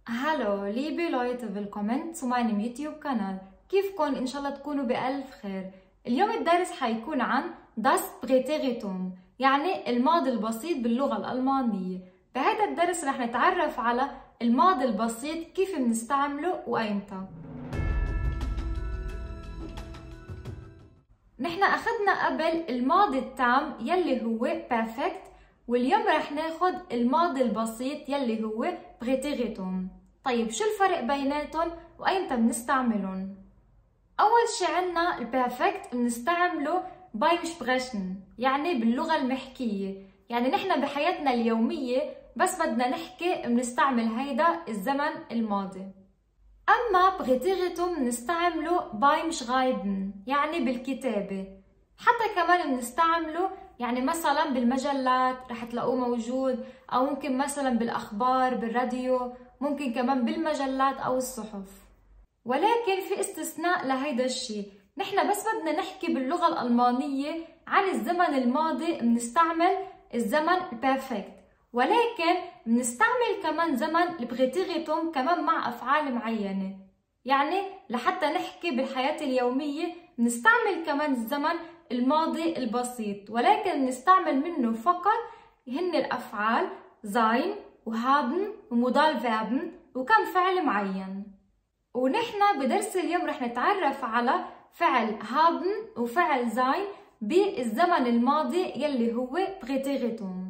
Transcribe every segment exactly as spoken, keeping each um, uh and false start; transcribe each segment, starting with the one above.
Hallo, liebe Leute, willkommen zu meinem YouTube-Kanal. كيفكن؟ إن شاء الله تكونوا بألف خير. اليوم الدرس حيكون عن das Präteritum، يعني الماضي البسيط باللغة الألمانية. بهذا الدرس رح نتعرف على الماضي البسيط، كيف بنستعمله وأيمتى. نحن أخذنا قبل الماضي التام يلي هو perfect، واليوم رح ناخد الماضي البسيط يلي هو Präteritum. طيب شو الفرق بيناتهم وأيمتى بنستعملهم؟ أول شي عنا البيرفكت بنستعمله beim Sprechen، يعني باللغة المحكية، يعني نحن بحياتنا اليومية بس بدنا نحكي بنستعمل هيدا الزمن الماضي. أما Präteritum بنستعمله beim Schreiben، يعني بالكتابة. حتى كمان بنستعمله يعني مثلا بالمجلات رح تلاقوه موجود، أو ممكن مثلا بالأخبار بالراديو، ممكن كمان بالمجلات أو الصحف. ولكن في استثناء لهيدا الشيء، نحن بس بدنا نحكي باللغة الألمانية عن الزمن الماضي بنستعمل الزمن perfect، ولكن بنستعمل كمان زمن البريتيريتوم كمان مع أفعال معينة. يعني لحتى نحكي بالحياة اليومية بنستعمل كمان الزمن الماضي البسيط، ولكن بنستعمل منه فقط هن الأفعال sein وهابن ومودال فيربن وكم فعل معين. ونحن بدرس اليوم رح نتعرف على فعل هابن وفعل sein بالزمن الماضي يلي هو Präteritum.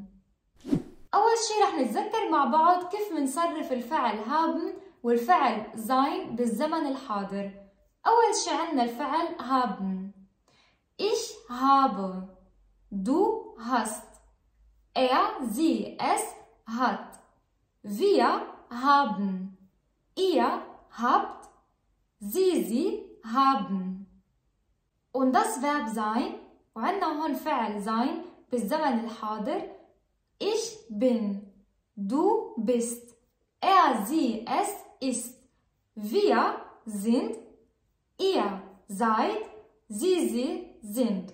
أول شي رح نتذكر مع بعض كيف بنصرف الفعل هابن والفعل sein بالزمن الحاضر. أول شي عنا الفعل haben. Ich habe، du hast، er sie es hat، wir haben، ihr habt، sie sie haben. Und das Verb sein، وعندنا هون فعل sein بالزمن الحاضر. Ich bin، du bist، er sie es ist، wir sind، ihr seid، sie sie sind.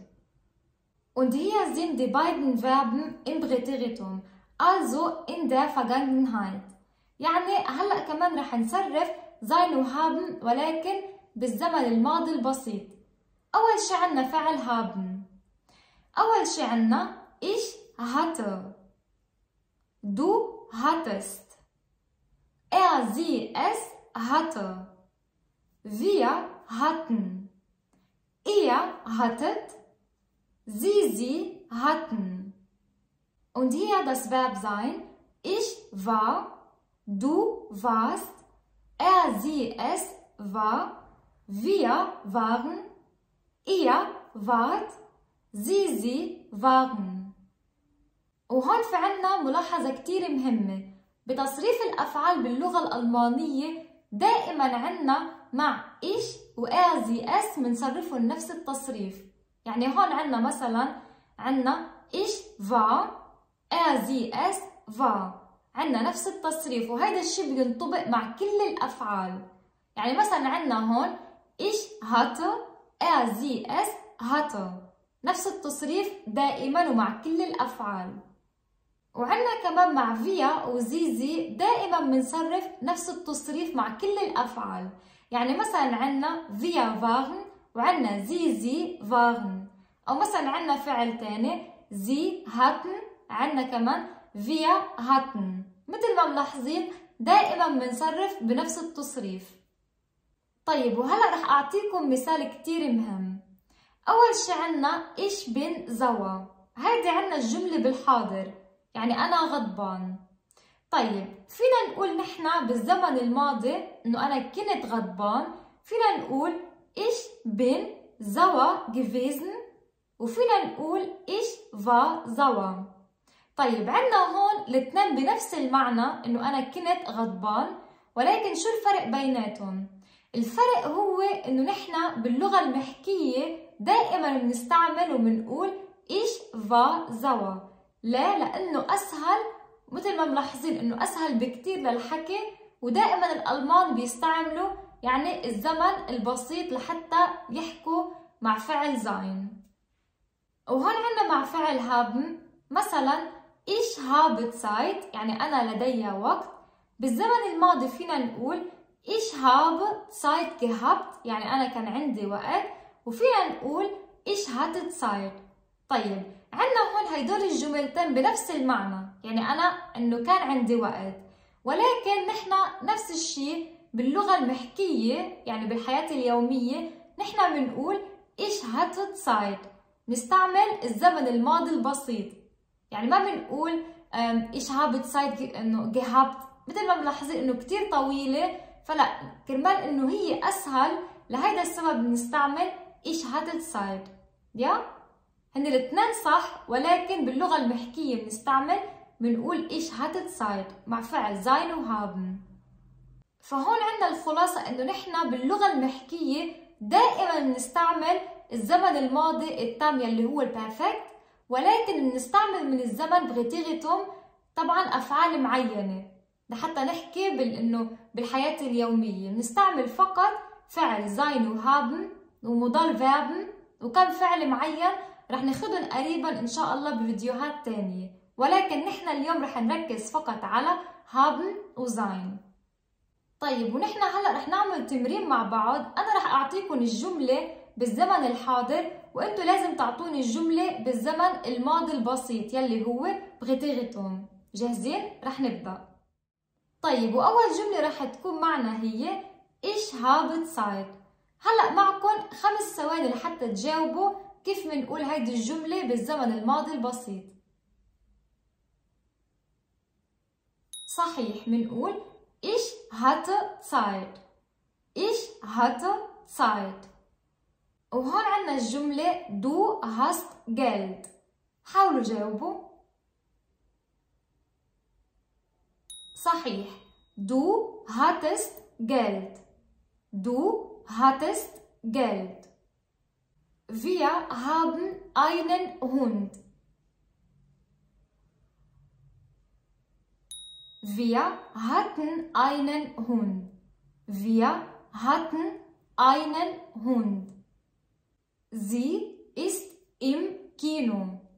Und hier sind die beiden Verben im Präteritum، also in der Vergangenheit. يعني هلأ كمان رح نصرف sein وهابن ولكن بالزمن الماضي البسيط. أول شي عنا فعل haben. أول شي عنا ich hatte، du hattest، er sie es hatte، wir hatten، ihr hattet، sie sie hatten. Und hier das Verb sein. Ich war، du warst، er sie es war، wir waren، ihr wart، sie sie waren. وهون في عنا ملاحظة كتير مهمة بتصريف الأفعال باللغة الألمانية. دائما عنا مع إيش و er sie es بنصرفهم نفس التصريف. يعني هون عنا مثلا عنا ich war، er sie es war، عنا نفس التصريف، وهذا الشيء بينطبق مع كل الأفعال. يعني مثلا عنا هون ich hatte، er sie es hatte، نفس التصريف دائما ومع كل الأفعال. وعنا كمان مع فيا وزيزي دائما بنصرف نفس التصريف مع كل الأفعال. يعني مثلا عنا فيا waren وعنا زيزي waren، أو مثلا عنا فعل تاني زي hatten، عنا كمان فيا hatten. مثل ما ملاحظين دائما بنصرف بنفس التصريف. طيب وهلا رح أعطيكم مثال كتير مهم. أول شي عنا ich bin sauer، هيدي عنا الجملة بالحاضر، يعني أنا غضبان. طيب فينا نقول نحن بالزمن الماضي إنه أنا كنت غضبان، فينا نقول ich bin sauer gewesen، وفينا نقول ich war sauer. طيب عنا هون الاثنين بنفس المعنى إنه أنا كنت غضبان، ولكن شو الفرق بيناتهم؟ الفرق هو إنه نحن باللغة المحكية دائما بنستعمل وبنقول ich war sauer. لا، لأنه أسهل، مثل ما ملاحظين إنه أسهل بكتير للحكي، ودائما الألمان بيستعملوا يعني الزمن البسيط لحتى يحكوا مع فعل sein. وهون عنا مع فعل haben مثلا ich habe Zeit، يعني أنا لدي وقت، بالزمن الماضي فينا نقول ich habe Zeit gehabt، يعني أنا كان عندي وقت، وفينا نقول ich hatte Zeit. طيب عندنا هون هيدول الجملتين بنفس المعنى، يعني أنا إنه كان عندي وقت، ولكن نحن نفس الشيء باللغة المحكية، يعني بالحياة اليومية نحن بنقول ich hatte Zeit، نستعمل الزمن الماضي البسيط، يعني ما بنقول ich habe Zeit إنه gehabt مثل ما ملاحظين إنه كتير طويلة، فلا كرمال إنه هي أسهل لهيدا السبب بنستعمل ich hatte Zeit. يا هن الاثنين صح، ولكن باللغة المحكية بنستعمل بنقول ich hatte Zeit مع فعل sein و haben. فهون عندنا الخلاصة إنه نحن باللغة المحكية دائما بنستعمل الزمن الماضي التام يلي هو البيرفكت، ولكن بنستعمل من الزمن بغتيغتهم طبعا أفعال معينة لحتى نحكي بال إنه بالحياة اليومية بنستعمل فقط فعل sein و haben ومضارع فيربن وكم فعل معين رح ناخدهم قريبا إن شاء الله بفيديوهات تانية، ولكن نحن اليوم رح نركز فقط على haben و sein. طيب ونحن هلا رح نعمل تمرين مع بعض، أنا رح أعطيكم الجملة بالزمن الحاضر وأنتوا لازم تعطوني الجملة بالزمن الماضي البسيط يلي هو بغتيغتهم. جاهزين؟ رح نبدأ. طيب وأول جملة رح تكون معنا هي ich habe Zeit. هلا معكم خمس ثواني لحتى تجاوبوا كيف بنقول هيدي الجملة بالزمن الماضي البسيط. صحيح بنقول ich hatte Zeit. ich hatte Zeit. وهون عنا الجملة du hast Geld. حاولوا جاوبوا. صحيح du hattest Geld. du hattest Geld. Wir haben einen Hund. Wir hatten einen Hund. Wir hatten einen Hund. Sie ist im Kino.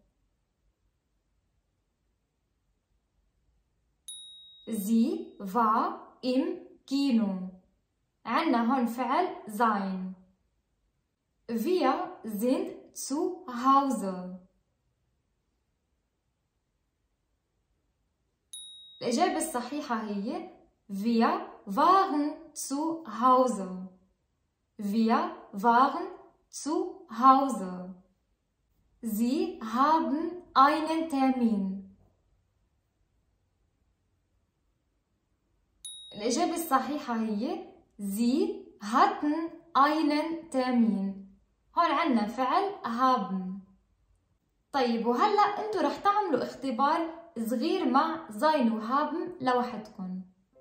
Sie war im Kino. عنا هون فعل sein. Wir sind zu Hause. الإجابة الصحيحة هي wir waren zu Hause. Wir waren zu Hause. Sie haben einen Termin. الإجابة الصحيحة هي Sie hatten einen Termin. هون عنا فعل haben. طيب وهلأ انتو رح تعملوا اختبار صغير مع sein و haben لوحدكم.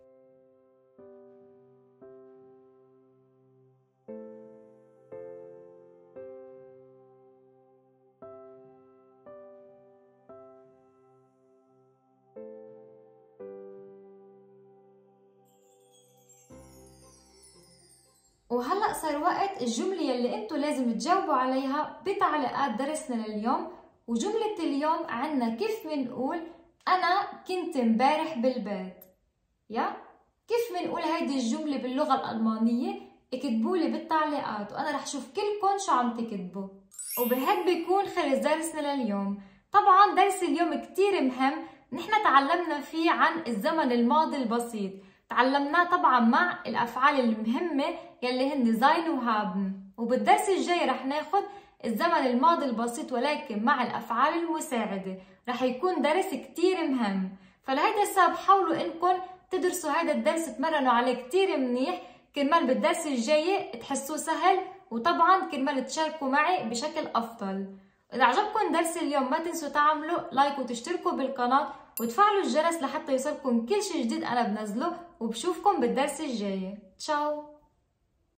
وهلأ صار وقت الجملة يلي انتو لازم تجاوبوا عليها بتعليقات درسنا لليوم. وجملة اليوم عنا كيف بنقول أنا كنت امبارح بالبيت. يا كيف بنقول هيدي الجملة باللغة الألمانية؟ اكتبولي بالتعليقات وأنا رح شوف كلكم شو عم تكتبوا. وبهيك بيكون خلص درسنا لليوم. طبعا درس اليوم كتير مهم، نحن تعلمنا فيه عن الزمن الماضي البسيط، تعلمناه طبعا مع الأفعال المهمة يلي هن sein و haben. وبالدرس الجاي رح ناخد الزمن الماضي البسيط ولكن مع الأفعال المساعدة، رح يكون درس كتير مهم. فلهيدا السبب حاولوا انكم تدرسوا هذا الدرس، تمرنوا عليه كتير منيح كرمال بالدرس الجاي تحسوه سهل، وطبعا كرمال تشاركوا معي بشكل أفضل. إذا عجبكم درس اليوم ما تنسوا تعملوا لايك وتشتركوا بالقناة وتفعلوا الجرس لحتى يوصلكم كل شي جديد أنا بنزله، وبشوفكم بالدرس الجاي. تشاو.